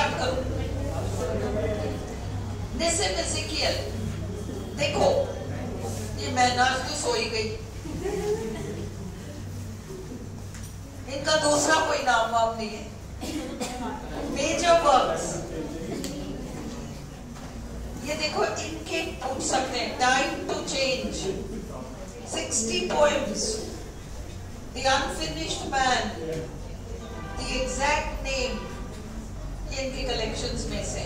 Start करो। निसिम एज़ेकियल, देखो ये महनाज तो सो ही गई, इनका दूसरा कोई नाम वाम नहीं है। मेजर वर्क्स, ये देखो इनके पूछ सकते हैं। Time to change, 60 poems, The Unfinished Man, The Exact Name, ये इनके कलेक्शंस में से।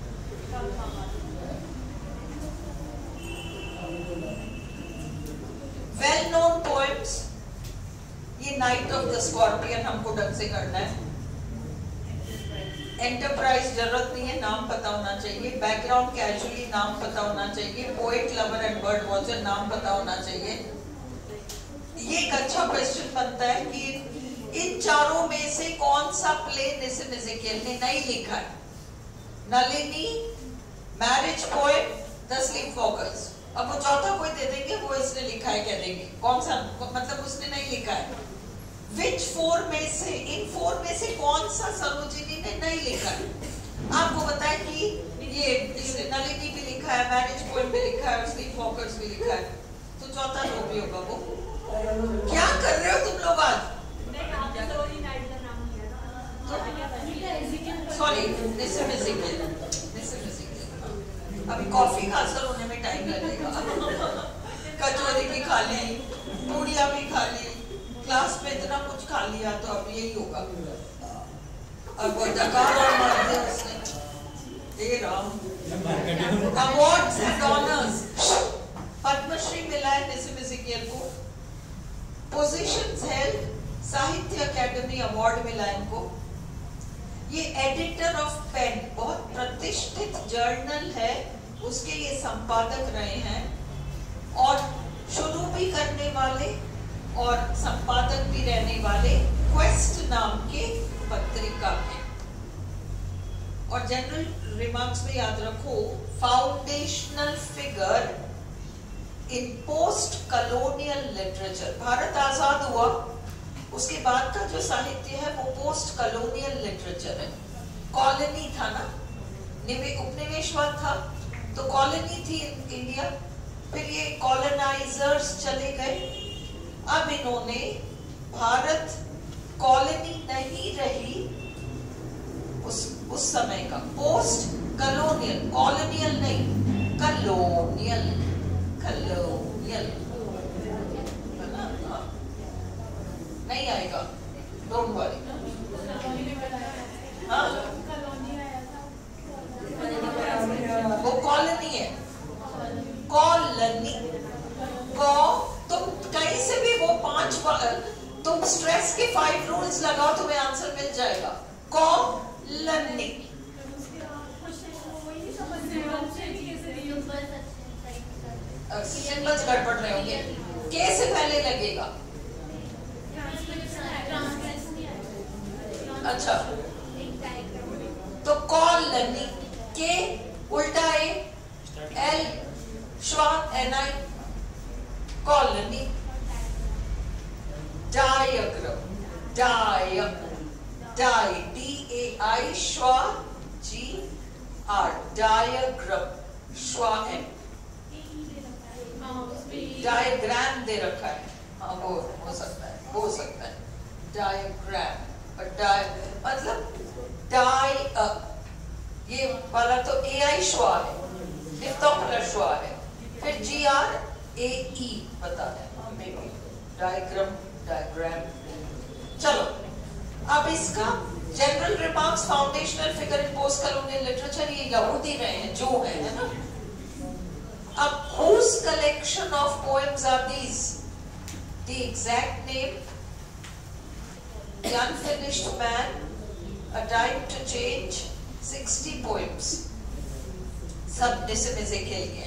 वेल नोन पोएम्स, ये नाइट ऑफ द स्कॉर्पियन हमको ढंग से करना है। एंटरप्राइज जरूरत नहीं है, नाम पता होना चाहिए। बैकग्राउंड कैजुअली नाम पता होना चाहिए। Poet lover and bird watcher नाम पता होना चाहिए। ये एक अच्छा क्वेश्चन बनता है कि इन चारों में से कौन सा प्ले निसिम एज़ेकियल ने नहीं लिखा है। Nalini, marriage poem, the sleep walkers. अब वो चौथा कोई दे देंगे, वो इसने लिखा है कह देंगे, कौन सा मतलब उसने नहीं लिखा है। Which four में से, इन 4 में से कौन सा सरोजिनी ने नहीं लिखा है। आपको बताया कि ये इसने नलिनी भी लिखा है, मैरिज पोएम भी लिखा है, स्लीप वॉकर्स भी लिखा है, तो चौथा जो भी होगा वो। क्या कर रहे हो तुम लोग आज? सॉरी, निसिम एज़ेकियल, निसिम एज़ेकियल। अभी कॉफी का असर होने में टाइम लगेगा। कचौरी भी खा ली, पूड़ियाँ भी खा ली, क्लास में इतना कुछ खा लिया, तो अब यही होगा। अब वो डकार और मार दे उसने। हे Ram. Awards and honours, Padmashri मिला है निसिम एज़ेकियल को। Positions held, Sahitya Akademi award मिला है इनको। ये एडिटर ऑफ पेन, बहुत प्रतिष्ठित जर्नल है, उसके ये संपादक रहे हैं और शुरू भी करने वाले और संपादक भी रहने वाले क्वेस्ट नाम के पत्रिका के। और जनरल रिमार्क्स में याद रखो, foundational figure in post colonial literature. Bharat आजाद हुआ, उसके बाद का जो साहित्य है वो पोस्ट कॉलोनियल लिटरेचर है। कॉलोनी था ना, उपनिवेशवाद था, तो कॉलोनी थी इंडिया, फिर ये कॉलोनाइजर्स चले गए। अब इन्होंने भारत कॉलोनी नहीं रही उस समय का, पोस्ट कॉलोनियल, कॉलोनियल नहीं, कॉलोनियल, कॉलोनियल नहीं आएगा, डोंट वरी। हाँ, वो कॉलोनी है, कॉलोनी। तुम कहीं से भी वो 5 तुम स्ट्रेस के 5 रूल्स लगाओ, तुम्हें आंसर मिल जाएगा। कॉलोनी। सिंबल्स गड़बड़ रहे होंगे, के से पहले लगेगा। अच्छा, तो कॉलोनी, के उल्टा A, L schwa N I, colony. Diagram, die D A I schwa G R, diagram schwa N, diagram दे रखा है। हाँ, वो हो सकता है, हो सकता है डायग्राम, मतलब डाई, ये वाला तो ए आई श्वा है, नित्य श्वा है, फिर जी आर ए ई बता दें, डायग्राम, डायग्राम। चलो, अब इसका general remarks, foundational figure in post colonial literature, ये यहूदी रहे हैं जो है ना। अब whose collection of poems are these? The exact name, The Unfinished Man, A Time to Change, 60 poems, सब निसिम एज़ेकियल के।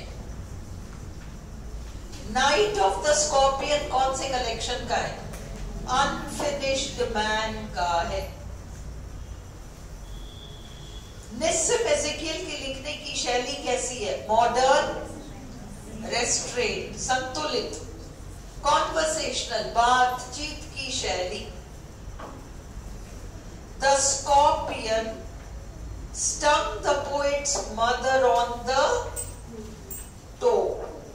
नाइट ऑफ द स्कॉर्पियन कौन से कलेक्शन का है? अनफिनिश्ड मैन का है। निसिम एज़ेकियल की लिखने की शैली कैसी है? मॉडर्न, रेस्ट्रेंट, संतुलित, कॉन्वर्सेशनल, बातचीत की शैली। The scorpion stung the poet's mother on the toe,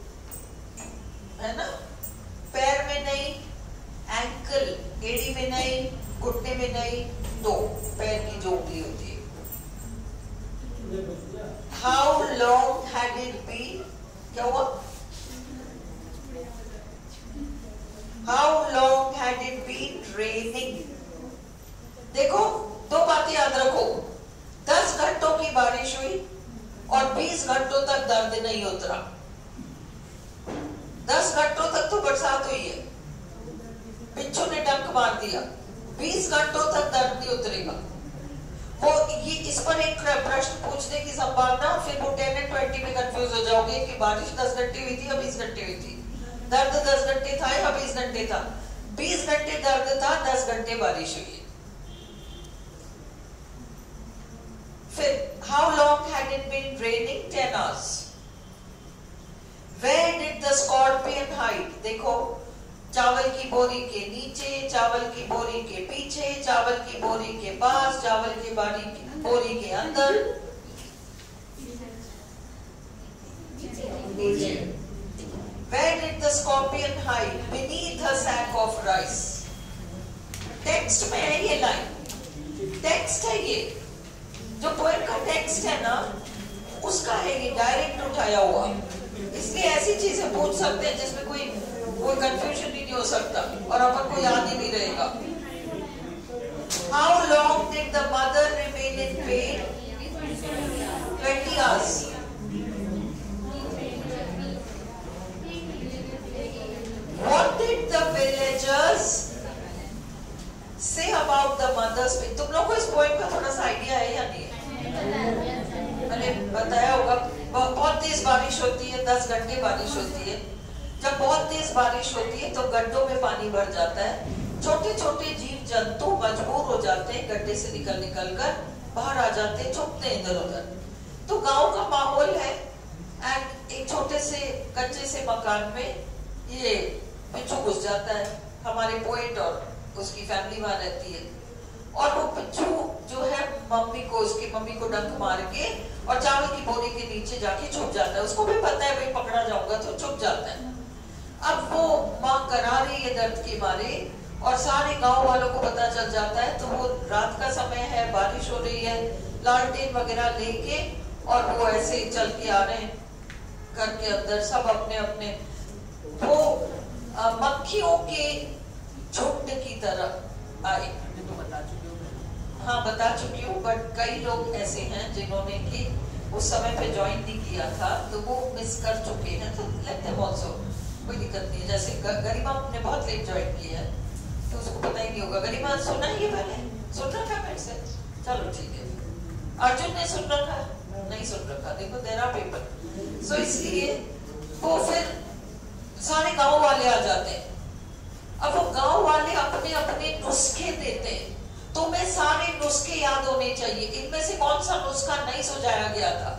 है ना? पैर में नहीं, एंकल, एड़ी में नहीं, घुटने में नहीं, टो, पैर की जो उंगली होती है। How long had it been? क्या हुआ? How long had it been raining? देखो, दो बातें याद रखो, 10 घंटों की बारिश हुई और 20 घंटों तक दर्द नहीं उतरा। 10 घंटों तक तो बरसात हुई है, बिच्छू ने डंक मार दिया, 20 घंटों तक दर्द नहीं उतरेगा। वो ये इस पर एक प्रश्न पूछने की संभावना, फिर वो 10 और 20 में कंफ्यूज हो जाओगे कि बारिश 10 घंटे हुई थी या 20 घंटे हुई थी, दर्द 10 घंटे था या 20 घंटे था। 20 घंटे दर्द था, 10 घंटे बारिश हुई। फिर how long had it been raining? 10 hours. Where did the scorpion hide? देखो, चावल की बोरी के नीचे, चावल की बोरी के पीछे, चावल की बोरी के पास, चावल की बोरी के अंदर, नीचे। Where did the scorpion hide? Beneath a sack of rice. Text में है ये लाइन, टेक्स्ट है ये, जो पोएम का टेक्स्ट है ना, उसका है ये, डायरेक्ट उठाया हुआ। इसलिए ऐसी चीजें पूछ सकते हैं जिसमें कोई कंफ्यूजन ही नहीं हो सकता और अपन को याद ही नहीं रहेगा। How long did the mother remain in pain? 20 hours. What did the villagers say about the mother's pain? तुम लोग को इस पोएम का थोड़ा सा आइडिया है या नहीं है? मैंने बताया होगा, बहुत तेज बारिश होती है, 10 घंटे बारिश होती है। जब बहुत तेज बारिश होती है तो गड्ढों में पानी भर जाता है, छोटे छोटे जीव जंतु मजबूर हो जाते हैं, गड्ढे से निकल कर बाहर आ जाते हैं, छुपते हैं इधर उधर। तो गांव का माहौल है, एंड एक छोटे से कच्चे से मकान में ये बिच्छू घुस जाता है। हमारे पोएट और उसकी फैमिली वहां रहती है, और वो बिच्छू जो है मम्मी को, उसकी मम्मी को डंक मार के और चावल की बोरी के नीचे जाके छुप जाता है। उसको भी पता है भाई पकड़ा जाऊंगा, तो छुप जाता है। अब वो माँ करा रही है दर्द के मारे, और सारे गांव वालों को पता चल जाता है। तो वो रात का समय है, बारिश हो रही है, लालटेन वगैरह लेके और वो ऐसे ही चल के आ रहे हैं घर के अंदर, सब अपने अपने, वो मक्खियों के झुंड की तरह आए। तो बता चुकी हूँ, हाँ बता चुकी हूँ, बट कई लोग ऐसे हैं जिन्होंने कि उस समय पे ज्वाइन नहीं किया था, तो वो मिस कर चुके हैं, तो लेट देम आल्सो, कोई दिक्कत नहीं है। जैसे गरिमा ने बहुत लेट ज्वाइन किया है, तो उसको पता ही नहीं होगा। गरिमा सुना है ये पहले? सुन रखा मेरे से? चलो ठीक है। अर्जुन ने सुन रखा? नहीं सुन रखा, देखो तेरा पेपर। सो इसलिए वो फिर सारे गांव वाले आ जाते हैं। अब वो गांव वाले अपने अपने नुस्खे देते हैं, तुम्हें सारे नुस्खे याद होने चाहिए, इनमें से कौन सा नुस्खा नहीं सुझाया गया था,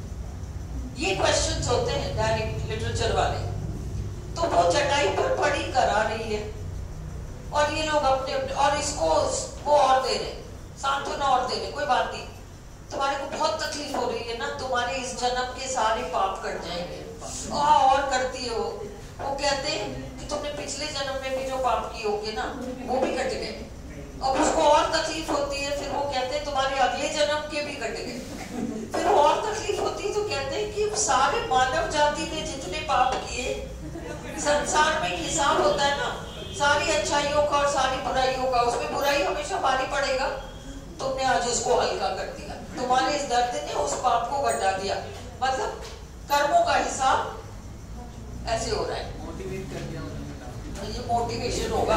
ये क्वेश्चंस होते हैं डायरेक्ट लिटरेचर वाले। तो वो चटाई पर पड़ी करा रही है, और ये लोग अपने अपने, और इसको वो और दे रहे, सांत्वना और दे रहे, कोई बात नहीं, तुम्हारे को बहुत तकलीफ हो रही है ना, तुम्हारे इस जन्म के सारे पाप कट जाएंगे। और करती है वो कहते हैं कि तुमने पिछले जन्म में भी जो पाप किए होंगे ना, वो भी कट गए। अब उसको और तकलीफ होती है, फिर वो कहते हैं तुम्हारे अगले जन्म के भी कट गए। फिर वो और तकलीफ होती है, तो कहते हैं कि सारे मानव जाति ने जितने पाप किए, संसार में हिसाब होता है ना, सारी अच्छाइयों का और सारी बुराइयों का, उसमें बुराई हमेशा भारी पड़ेगा। तुमने आज उसको हल्का कर दिया, तुम्हारे इस दर्द ने उस पाप को घटा दिया, मतलब कर्मों का हिसाब ऐसे हो रहा है। मोटिवेट कर दिया उन्होंने, ये मोटिवेशन होगा।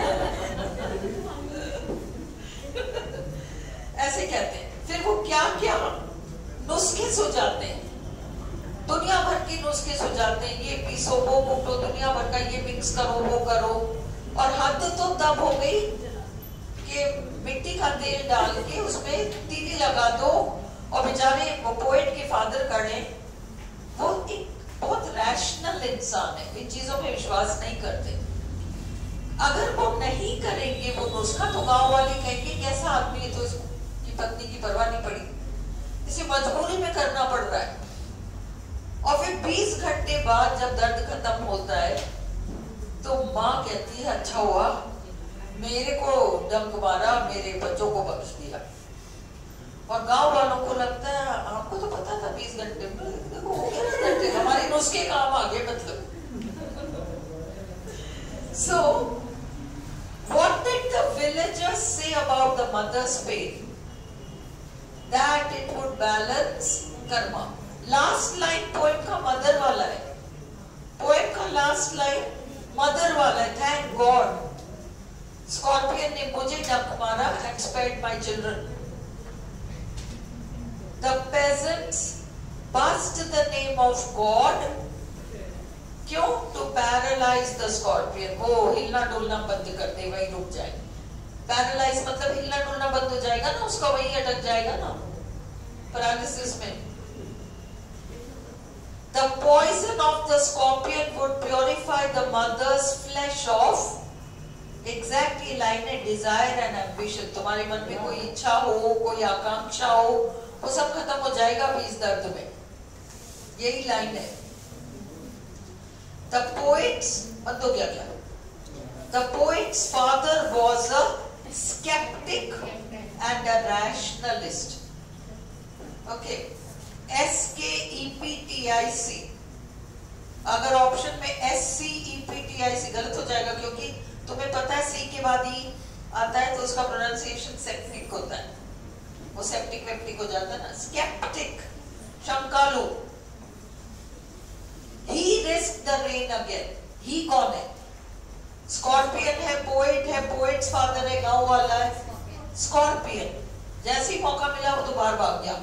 ऐसे कहते हैं। फिर वो क्या क्या नुस्खे सुझाते हैं, दुनिया भर के नुस्खे सुझाते हैं, ये पीसो वो कूटो, दुनिया भर का ये मिक्स करो वो करो। और हद तो तब हो गई कि मिट्टी का तेल डाल के उसमें तीली लगा दो, और बेचारे वो पोएट के फादर खड़े, वो एक बहुत रैशनल इंसान है, इन चीजों में विश्वास नहीं करते। अगर वो नहीं करेंगे वो नुस्खा, तो गांव वाले कहेंगे कैसा आदमी है, तो इसकी पत्नी की परवाह नहीं पड़ी, किसी मजबूरी में करना पड़ रहा है। और फिर 20 घंटे बाद जब दर्द खत्म होता है तो माँ कहती है अच्छा हुआ मेरे को डंक मारा, मेरे बच्चों को बख्श दिया। और गांव वालों को लगता है आपको तो पता था 20 घंटे में, देखो हो गया ना घंटे, हमारे नुस्खे काम आ गए मतलब। So what did the villagers say about the mother's pain? That it would balance karma. Last line poem का mother वाला है, poem का last line mother वाला है। Thank God, Scorpion ने मुझे डंक मारा and spared my children. The peasants buzzed the name of God. क्यों? To paralyze the scorpion. वो हिलना डुलना बंद कर दे, वही रुक जाए। Paralyze मतलब हिलना डुलना बंद हो जाएगा ना, उसका वही अटक जाएगा ना पैरालिसिस में। The poison of the scorpion would purify the mother's flesh of exactly line है desire and ambition। तुम्हारे मन में कोई इच्छा हो, कोई आकांक्षा हो, वो सब खत्म हो जाएगा भी इस दर्द में। यही लाइन है। The poet's बंद हो गया क्या? The poet's father was a skeptic and a rationalist. Okay, SKEPTIC। अगर ऑप्शन में SCEPTIC गलत हो जाएगा, क्योंकि तुम्हें पता है सी के बाद ही आता है तो उसका प्रोनाउंसिएशन सेप्टिक होता है, वो सेप्टिक वेप्टिक हो जाता है ना। स्केप्टिक, शंकालु। He risked the rain again। He कौन है? स्कॉर्पियन है, पोएट है, पोएट्स फादर है, गांव वाला है। स्कॉर्पियन जैसे ही मौका मिला वो तो बाहर भाग गया।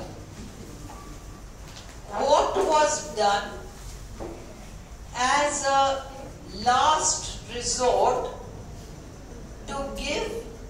What was done as a last resort to give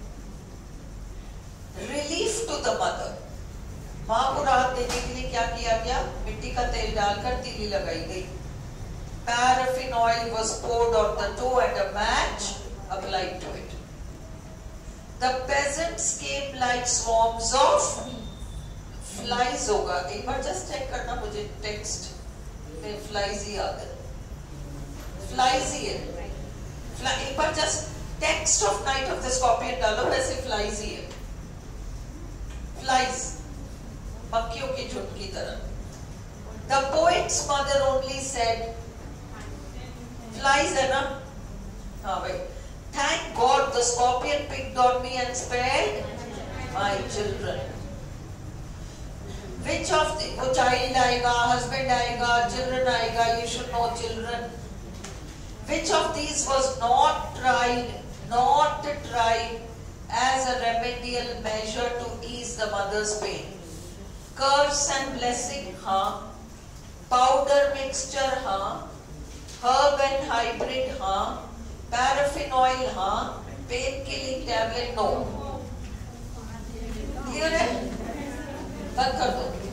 relief to the mother? माँ को राहत देने के लिए क्या किया गया? मिट्टी का तेल डालकर तीली लगाई गई। Paraffin oil was poured on the toe and a match applied to it. The peasants came like swarms of flies। होगा, एक बार जस्ट चेक करना मुझे टेक्स्ट में फ्लाइज ही आता है, फ्लाइज ही है। एक बार just text of night of the scorpion डालो, वैसे फ्लाइज ही है। फ्लाइज मक्खियों की झुंड की तरह। The poet's mother only said, flies है ना? हाँ भाई। Thank God the scorpion picked on me and spared my children। Which of the, वो child आएगा, husband आएगा, children आएगा, you should know children। Which of these was not tried as a remedial measure to ease the mother's pain? Curse and blessing, हाँ। Powder mixture, हाँ। Herb and hybrid, हाँ। Paraffin oil, हाँ। Pain killing tablet, no। Clear है? बंद कर दो।